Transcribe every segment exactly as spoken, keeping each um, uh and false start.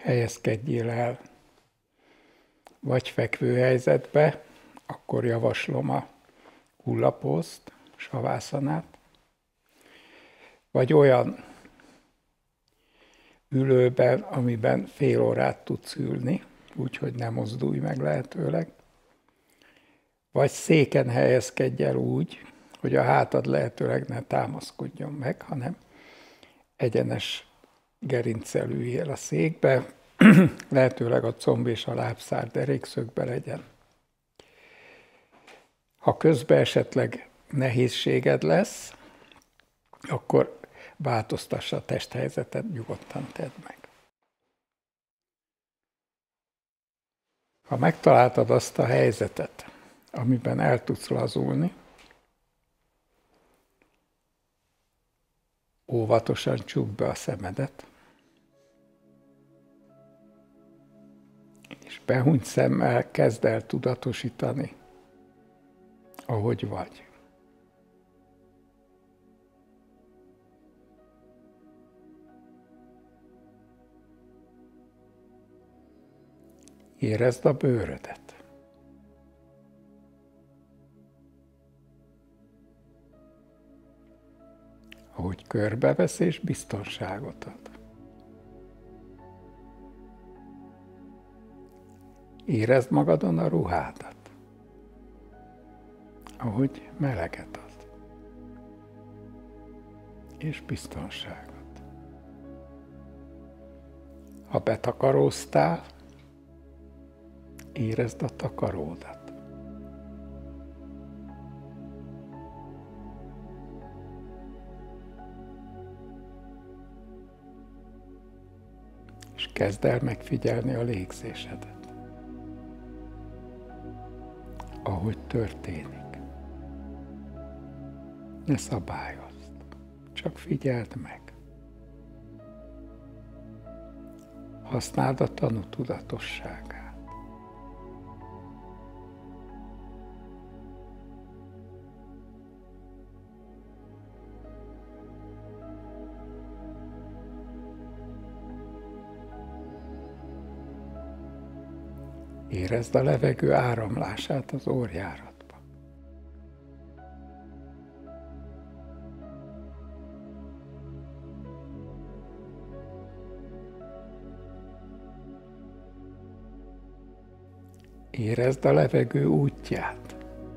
helyezkedjél el vagy fekvő helyzetbe, akkor javaslom a hullapózt, savászanát, vagy olyan ülőben, amiben fél órát tudsz ülni, úgyhogy nem mozdulj meg lehetőleg, vagy széken helyezkedj el úgy, hogy a hátad lehetőleg ne támaszkodjon meg, hanem egyenes gerinccel üljél a székbe, lehetőleg a comb és a lábszár derékszögbe legyen. Ha közben esetleg nehézséged lesz, akkor változtassa a testhelyzetet, nyugodtan tedd meg. Ha megtaláltad azt a helyzetet, amiben el tudsz lazulni, óvatosan csukd be a szemedet, és behúnyt szemmel kezd el tudatosítani, ahogy vagy. Érezd a bőrödet. Ahogy körbevesz és biztonságot ad. Érezd magadon a ruhádat, ahogy meleget ad, és biztonságot. Ha betakaróztál, érezd a takaródat. És kezd el megfigyelni a légzésedet, ahogy történik. Ne szabályozd, csak figyeld meg. Használd a tanútudatosságát. Érezd a levegő áramlását az orrjáratba. Érezd a levegő útját,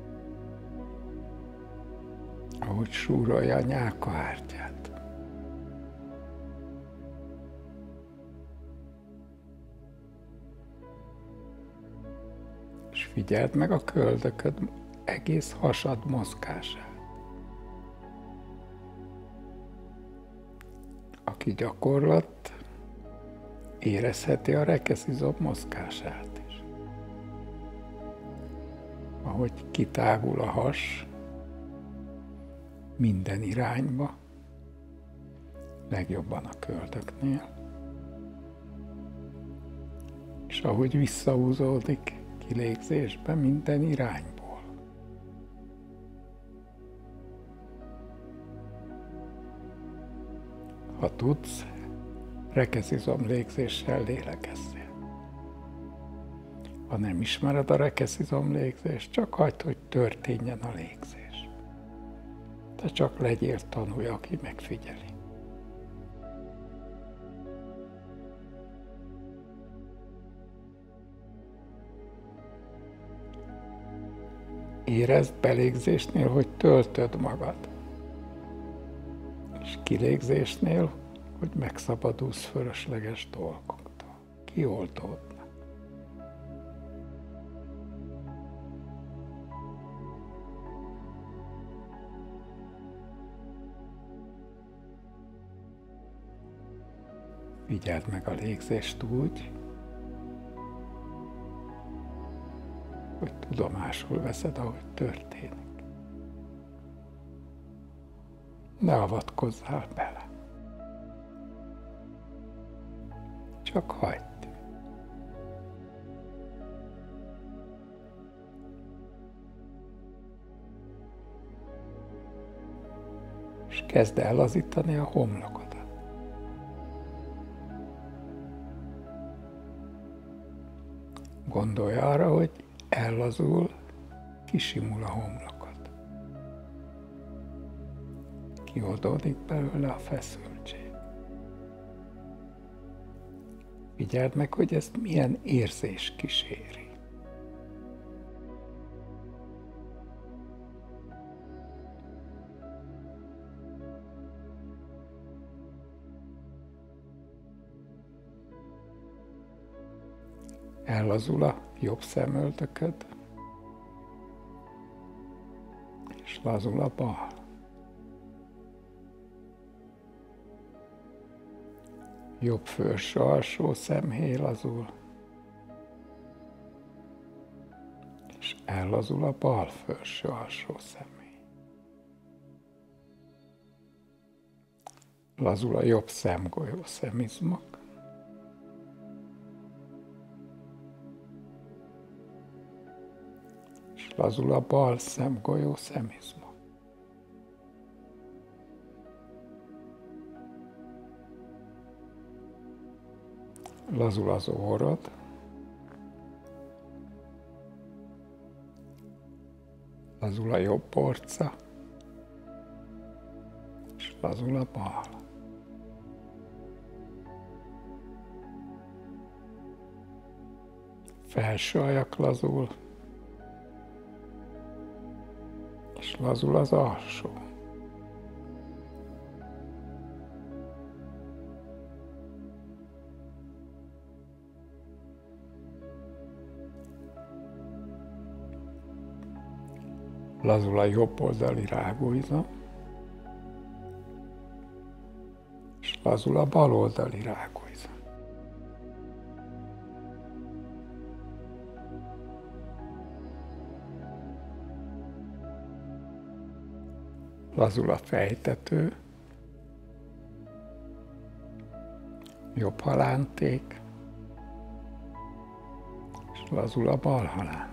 ahogy súrolja a nyálkahártyát. És figyeld meg a köldököd egész hasad mozgását. Aki gyakorlott, érezheti a rekeszizom mozgását is. Ahogy kitágul a has minden irányba, legjobban a köldöknél, és ahogy visszahúzódik kilégzésbe minden irányból. Ha tudsz, rekeszizom légzéssel lélekezzél. Ha nem ismered a rekeszizom légzést, csak hagyd, hogy történjen a légzés. Te csak legyél tanulja, aki megfigyeli. Érezd belégzésnél, hogy töltöd magad, és kilégzésnél, hogy megszabadulsz fölösleges dolgoktól, kioldódnak. Figyeld meg a légzést úgy, hogy tudomásul veszed, ahogy történik. Ne avatkozzál bele. Csak hagyd. És kezd el lazítani a homlokodat. Gondolja arra, hogy ellazul, kisimul a homlokot. Kioldódik belőle a feszültség. Figyeld meg, hogy ezt milyen érzés kíséri. Ellazul a jobb szemöldököd, és lazul a bal. Jobb felső alsó szemhéj lazul, és ellazul a bal felső alsó szemhéj. Lazul a jobb szemgolyó szemizmok, és lazul a bal szemgolyó szemizmok. Lazul az orrod, lazul a jobb orca, és lazul a bal. Felső ajak lazul, és lazul az alsó. Lazul a jobb oldali rágóizom, és lazul a bal oldali rágóizom. Lazul a fejtető, jobb halánték, és lazul a bal halánték.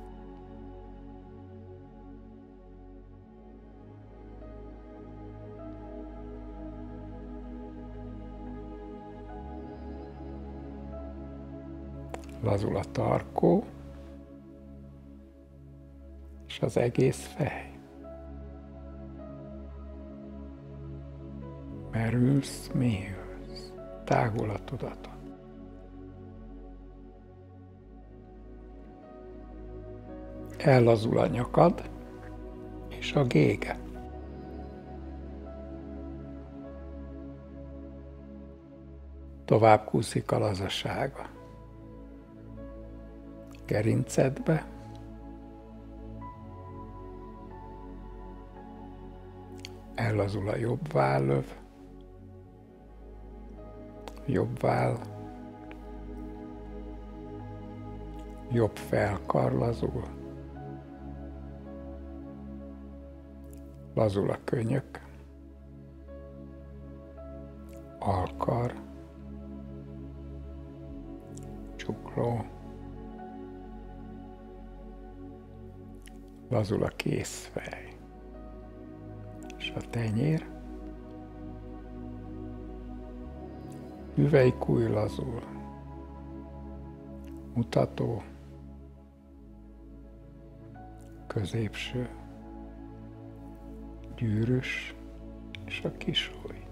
Lazul a tarkó, és az egész fej. Merülsz, mélyülsz, tágul a tudatod. Ellazul a nyakad, és a gége. Tovább kúszik a lazasága. Gerincedbe, ellazul a jobb vállöv, jobb váll, jobb felkar lazul, lazul a könyök, alkar, csukló, lazul a kézfej, és a tenyér, hüvelykúj lazul, mutató, középső, gyűrűs és a kisúj.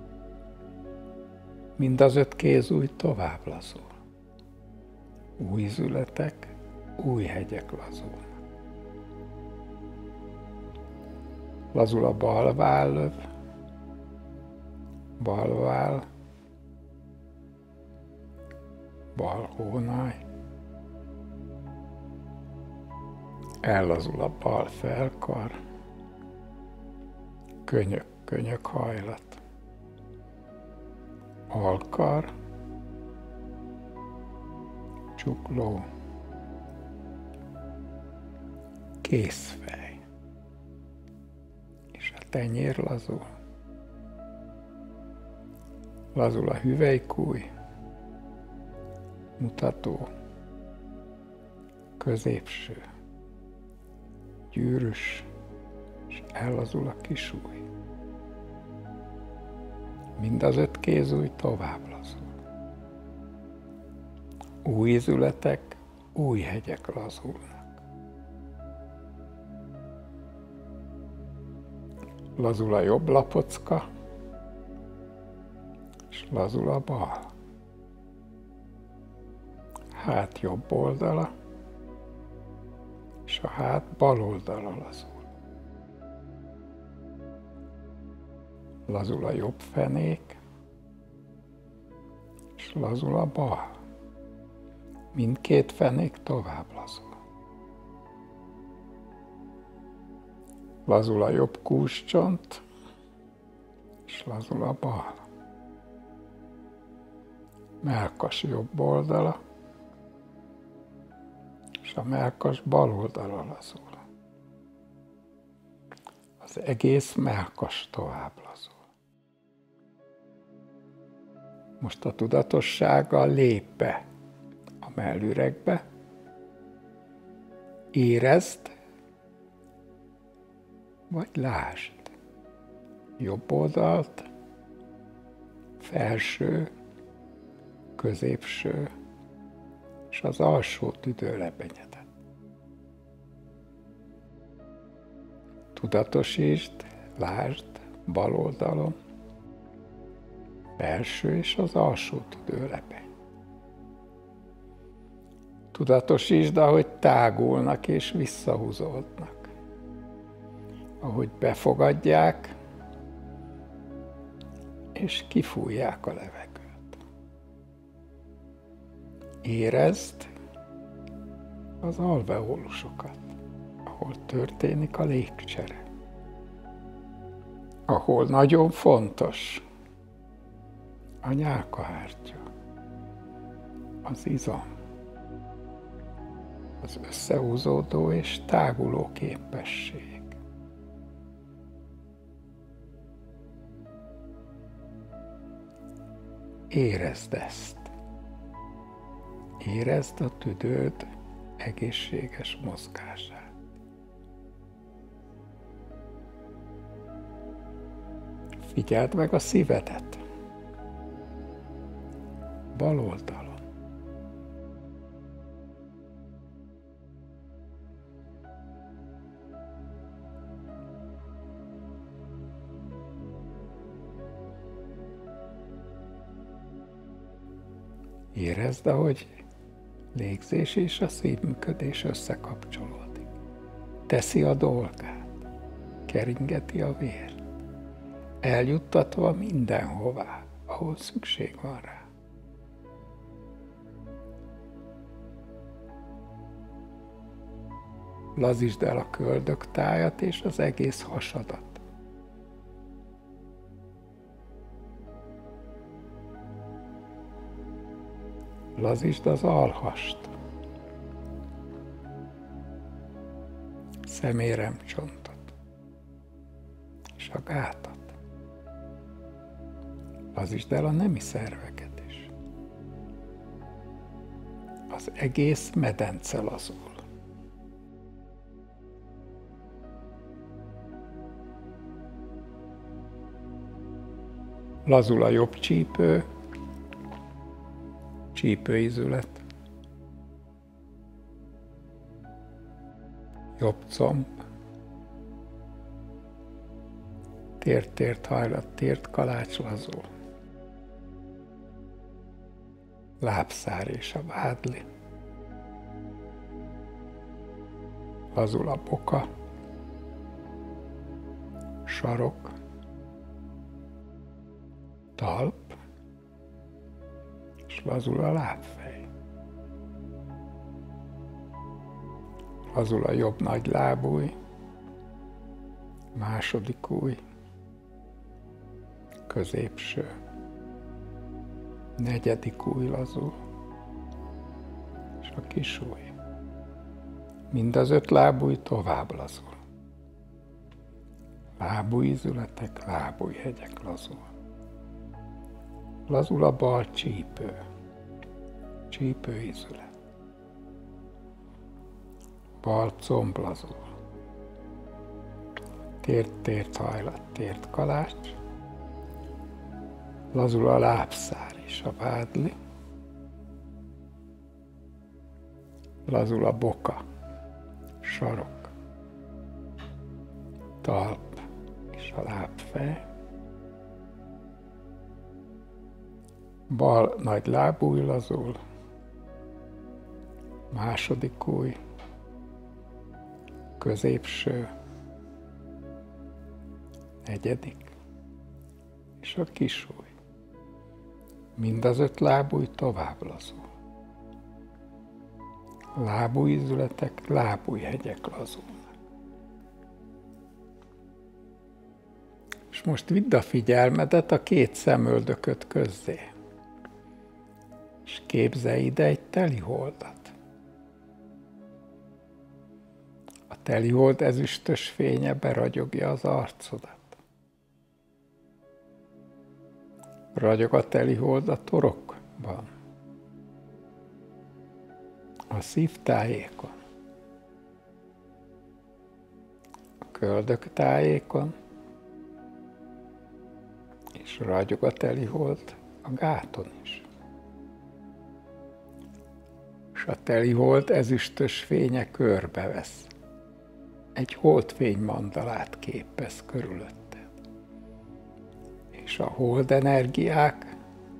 Mind az öt kézúj tovább lazul. Új zületek, új hegyek lazulnak. Lazul a bal vállöv, bal váll, bal hónály, ellazul a bal felkar, könyök, könyök hajlat, alkar, csukló, kézfej, és a tenyér lazul. Lazul a hüvelykúj, mutató, középső, gyűrűs, és ellazul a kisúj. Mind az öt kézúj tovább lazul. Új izületek, új hegyek lazulnak. Lazul a jobb lapocka, és lazul a bal. Hát jobb oldala, és a hát bal oldala lazul. Lazul a jobb fenék, és lazul a bal. Mindkét fenék tovább lazul. Lazul a jobb kúscsont, és lazul a bal. Mellkas jobb oldala, és a mellkas bal oldala lazul. Az egész mellkas tovább lazul. Most a tudatossággal lép be a mellüregbe, érezd, vagy lásd. Jobb oldalt, felső, középső, és az alsó tüdőlebenyedet. Tudatosítsd, lásd bal oldalon, felső és az alsó tüdőlebeny. Tudatosítsd, ahogy tágulnak és visszahúzódnak. Ahogy befogadják, és kifújják a levegőt. Érezd az alveolusokat, ahol történik a légcsere. Ahol nagyon fontos a nyálkahártya, az izom, az összehúzódó és táguló képesség. Érezd ezt. Érezd a tüdőd egészséges mozgását. Figyeld meg a szívedet. Bal oldalon. Érezd, ahogy légzés és a szívműködés összekapcsolódik. Teszi a dolgát, keringeti a vért, eljuttatva mindenhová, ahol szükség van rá. Lazítsd el a köldöktájat és az egész hasadat. Lazítsd az alhast, szeméremcsontot és a gátat. Lazítsd el a nemi szerveket is. Az egész medence lazul. Lazul a jobb csípő, csípőizület, jobb comb, tért-tért hajlat, tért kalács lazul, lábszár és a vádli, lazul a boka, sarok, talp, és lazul a lábfej. Lazul a jobb nagy lábúj, második ujj, középső, negyedik ujj lazul, és a kis ujj. Mind az öt lábúj tovább lazul. Lábújizületek, lábújhegyek lazul. Lazul a bal csípő, csípőizület. Bal comb lazul. Tért-tért hajlat, tért kalács. Lazul a lábszár és a vádli. lazul a boka, sarok, talp és a lábfej, bal nagy lábúj lazul, második ujj, középső, negyedik, és a kis ujj. Mind az öt lábúj tovább lazul. Lábújizületek, lábújhegyek lazulnak. És most vidd a figyelmedet a két szemöldököt közzé. És képzelj ide egy teliholdat. A telihold ezüstös fénye beragyogja az arcodat. Ragyog a telihold a torokban, a szívtájékon, a köldöktájékon, és ragyog a telihold a gáton is. És a telihold ezüstös fénye körbevesz, egy holdfény mandalát képez körülötted. És a holdenergiák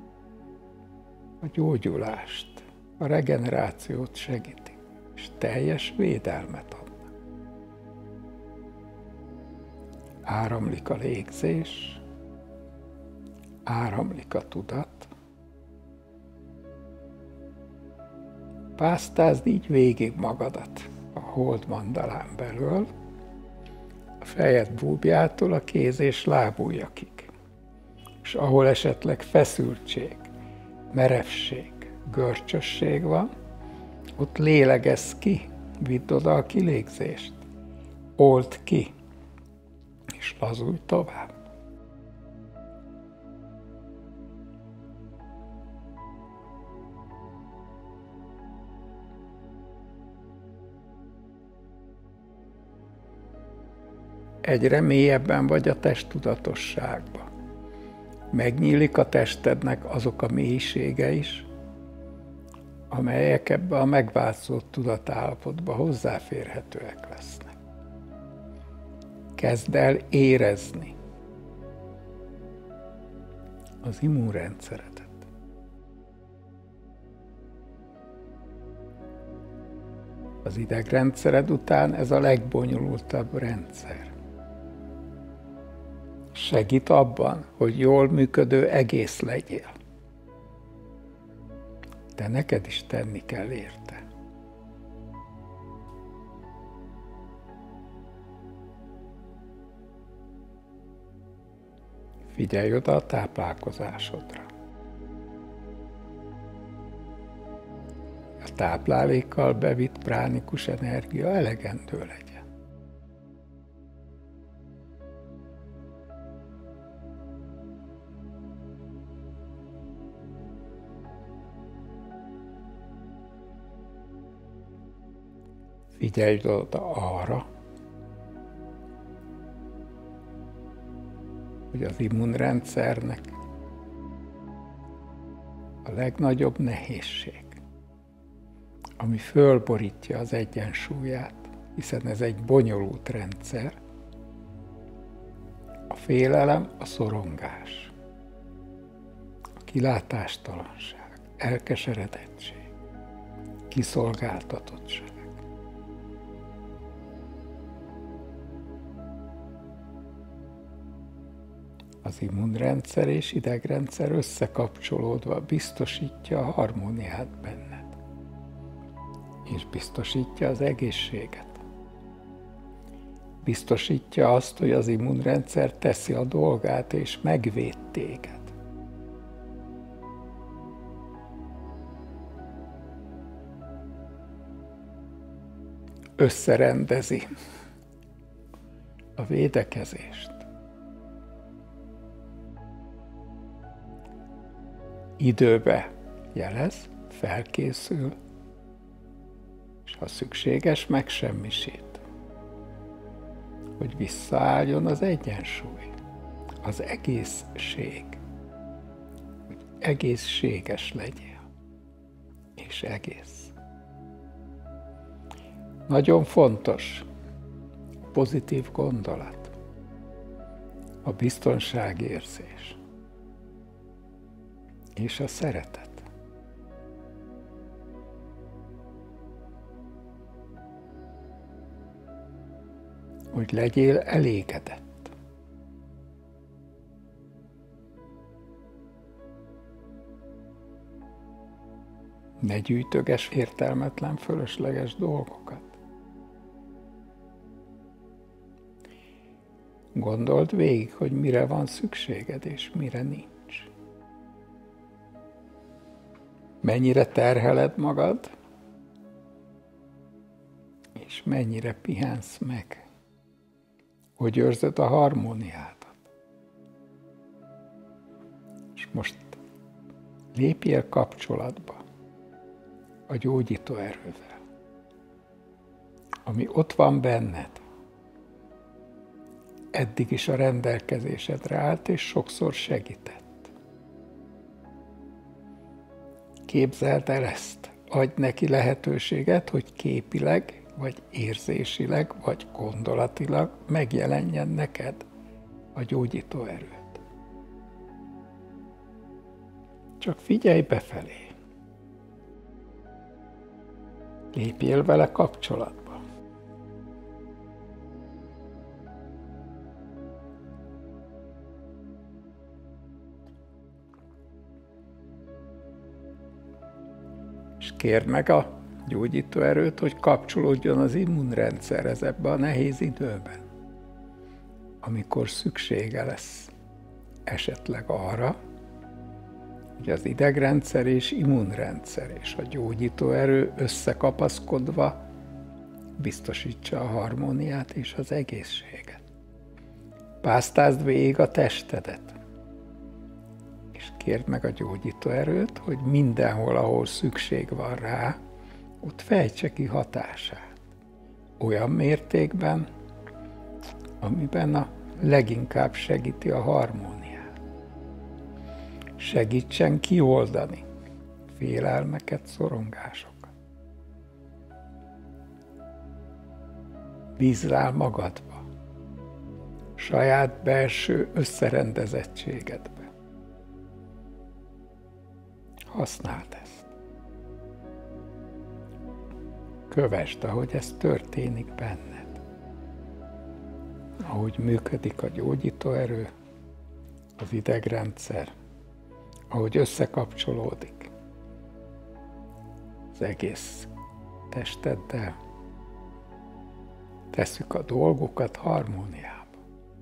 a gyógyulást, a regenerációt segítik, és teljes védelmet adnak. Áramlik a légzés, áramlik a tudat. Pásztázd így végig magadat a hold mandalán belül, a fejed búbjától a kéz és lábujjakig. És ahol esetleg feszültség, merevség, görcsösség van, ott lélegezz ki, vidd oda a kilégzést, old ki, és lazulj tovább. Egyre mélyebben vagy a testtudatosságban. Megnyílik a testednek azok a mélysége is, amelyek ebbe a megváltozott tudatállapotba hozzáférhetőek lesznek. Kezd el érezni az immunrendszeredet. Az idegrendszered után ez a legbonyolultabb rendszer. Segít abban, hogy jól működő egész legyél. De neked is tenni kell érte. Figyelj oda a táplálkozásodra. A táplálékkal bevitt pránikus energia elegendő legyen. Figyelj oda arra, hogy az immunrendszernek a legnagyobb nehézség, ami fölborítja az egyensúlyát, hiszen ez egy bonyolult rendszer, a félelem, a szorongás, a kilátástalanság, elkeseredettség, kiszolgáltatottság. Az immunrendszer és idegrendszer összekapcsolódva biztosítja a harmóniát benned, és biztosítja az egészséget. Biztosítja azt, hogy az immunrendszer teszi a dolgát, és megvéd téged. Összerendezi a védekezést. Időbe jelez, felkészül, és ha szükséges, megsemmisít, hogy visszaálljon az egyensúly, az egészség, hogy egészséges legyél, és egész. Nagyon fontos a pozitív gondolat, a biztonságérzés és a szeretet. Hogy legyél elégedett. Ne gyűjtöges értelmetlen, fölösleges dolgokat. Gondold végig, hogy mire van szükséged, és mire nincs. Mennyire terheled magad, és mennyire pihensz meg. Hogy őrzöd a harmóniádat. És most lépjél kapcsolatba a gyógyító erővel, ami ott van benned. Eddig is a rendelkezésedre állt, és sokszor segített. Képzeld el ezt, adj neki lehetőséget, hogy képileg, vagy érzésileg, vagy gondolatilag megjelenjen neked a gyógyító erőt. Csak figyelj befelé. Lépjél vele kapcsolatba. És kérd meg a gyógyító erőt, hogy kapcsolódjon az immunrendszerhez ebbe a nehéz időben, amikor szüksége lesz esetleg arra, hogy az idegrendszer és immunrendszer és a gyógyító erő összekapaszkodva biztosítsa a harmóniát és az egészséget. Pásztázd végig a testedet, és kérd meg a gyógyító erőt, hogy mindenhol, ahol szükség van rá, ott fejtse ki hatását. Olyan mértékben, amiben a leginkább segíti a harmóniát. Segítsen kioldani félelmeket, szorongásokat. Bízz rá magadba, saját belső összerendezettségedbe. Használd ezt. Kövesd, ahogy ez történik benned. Ahogy működik a gyógyító erő, az idegrendszer, ahogy összekapcsolódik az egész testeddel, tesszük a dolgokat harmóniába.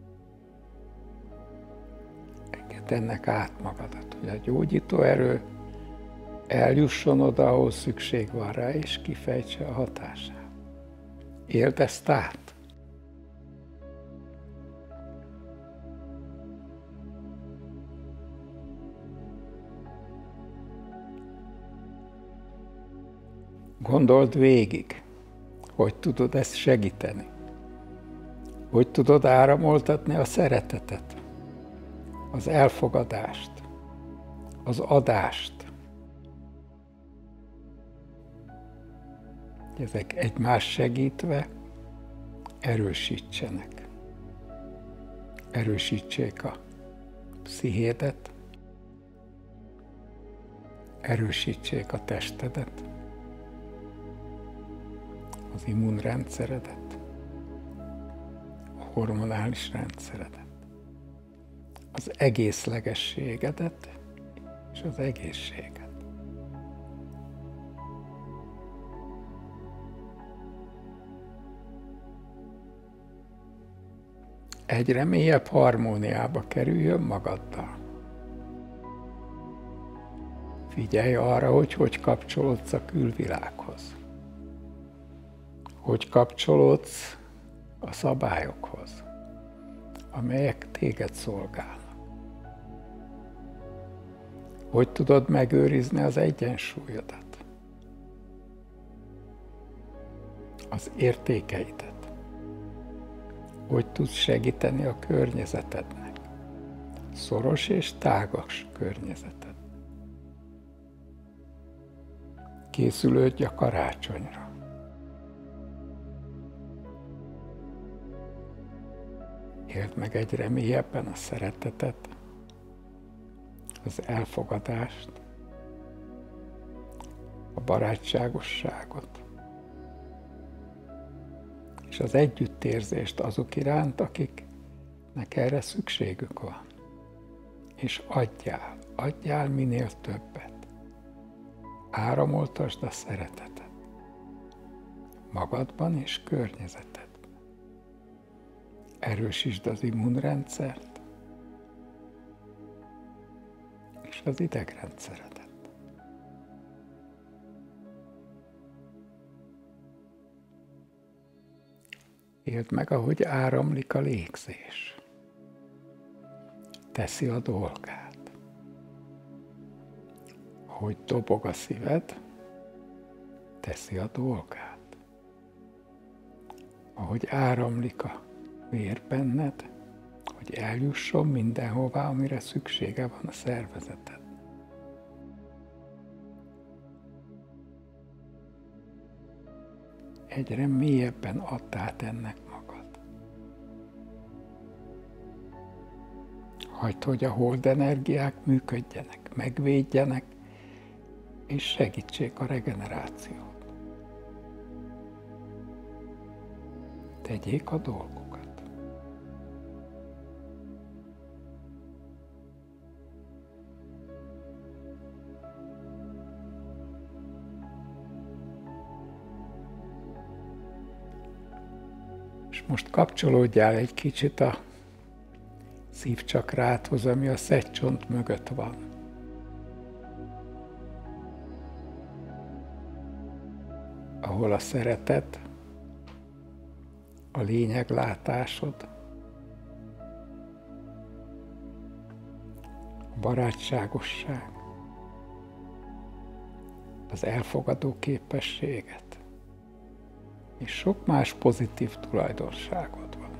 Engedd ennek át magadat, hogy a gyógyító erő eljusson oda, ahol szükség van rá, és kifejtse a hatását. Éld ezt át. Gondold végig, hogy tudod ezt segíteni. Hogy tudod áramoltatni a szeretetet, az elfogadást, az adást. Ezek egymást segítve erősítsenek. Erősítsék a pszichédet, erősítsék a testedet, az immunrendszeredet, a hormonális rendszeredet, az egészlegességedet és az egészséget. Egyre mélyebb harmóniába kerüljön magaddal. Figyelj arra, hogy hogy kapcsolódsz a külvilághoz. Hogy kapcsolódsz a szabályokhoz, amelyek téged szolgálnak. Hogy tudod megőrizni az egyensúlyodat, az értékeidet. Hogy tudsz segíteni a környezetednek, szoros és tágas környezeted. Készülődj a karácsonyra. Éld meg egyre mélyebben a szeretetet, az elfogadást, a barátságosságot, és az együttérzést azok iránt, akiknek erre szükségük van. És adjál, adjál minél többet. Áramoltasd a szeretetet magadban és környezetedben. Erősítsd az immunrendszert és az idegrendszeredet. Éld meg, ahogy áramlik a légzés. Teszi a dolgát. Ahogy dobog a szíved, teszi a dolgát. Ahogy áramlik a vér benned, hogy eljusson mindenhová, amire szüksége van a szervezeted. Egyre mélyebben add át ennek magad. Hagyd, hogy a hold energiák működjenek, megvédjenek, és segítsék a regenerációt. Tegyék a dolgokat. És most kapcsolódjál egy kicsit a szívcsakrádhoz, ami a szedcsont mögött van. Ahol a szeretet, a lényeglátásod, a barátságosság, az elfogadó képességet, és sok más pozitív tulajdonságod van.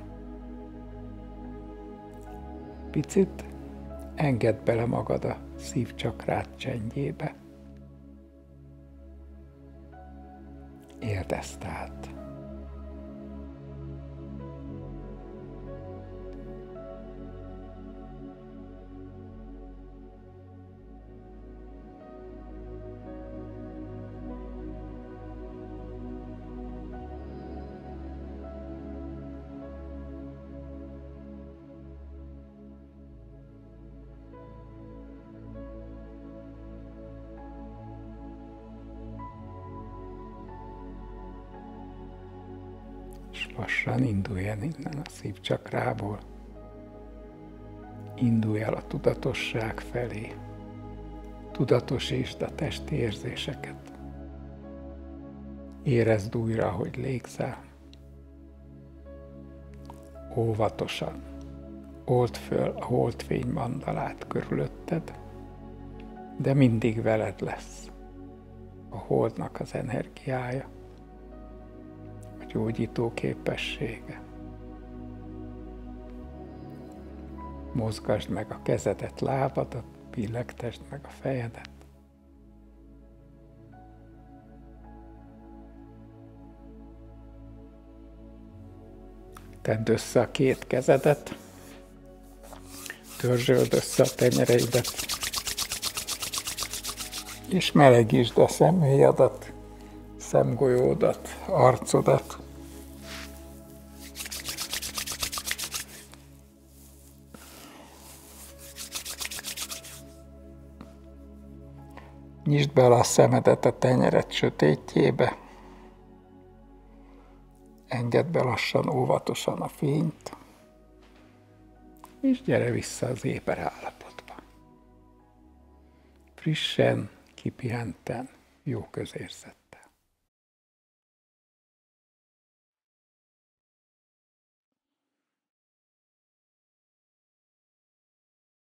Picit engedd bele magad a szívcsakrád csendjébe. Éld ezt át. És lassan indulj el innen a szívcsakrából. Indulj el a tudatosság felé. Tudatosítsd a testi érzéseket. Érezd újra, hogy légzel. Óvatosan old föl a holdfény mandalát körülötted, de mindig veled lesz a holdnak az energiája, a gyógyító képessége. Mozgasd meg a kezedet, lábadat, billegtesd meg a fejedet. Tedd össze a két kezedet, törzsöld össze a tenyereidet, és melegítsd a szemhéjadat, szemgolyódat, arcodat. Nyisd bele a szemedet a tenyered sötétjébe. Engedd be lassan, óvatosan a fényt, és gyere vissza az éber állapotba. Frissen, kipihenten, jó közérzettel.